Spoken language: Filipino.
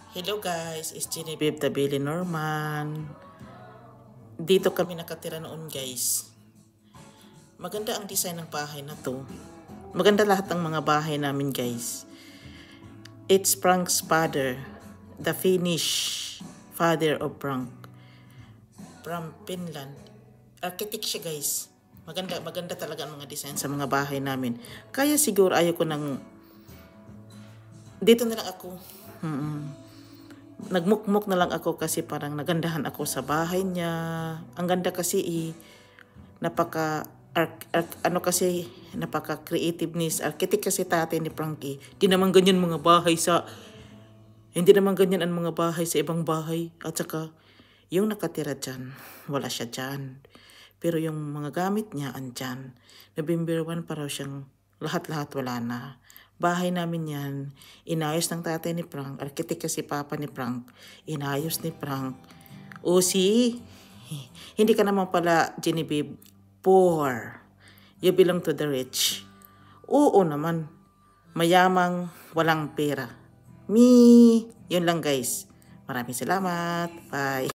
Hello guys, it's Genevieve Tabili Norman. Dito kami nakatira noon guys. Maganda ang design ng bahay na to. Maganda lahat ng mga bahay namin guys. It's Frank's father, the Finnish father of Frank. From Finland. Architect siya guys. Maganda talaga ang mga design sa mga bahay namin. Kaya siguro ayoko nang dito na lang ako. Nagmukmuk na lang ako kasi parang nagandahan ako sa bahay niya. Ang ganda kasi napaka creativeness. Architect kasi tatay ni Frankie. Hindi naman ganyan ang mga bahay sa ibang bahay. At saka yung nakatira dyan, wala siya dyan. Pero yung mga gamit niya andyan. November 1 pa raw siyang lahat-lahat wala na. Bahay namin yan, inayos ng tatay ni Frank, architect kasi papa ni Frank, inayos ni Frank. Hindi ka naman pala, Genevieve, poor. You belong to the rich. Oo naman, mayamang walang pera. Yun lang guys. Maraming salamat. Bye.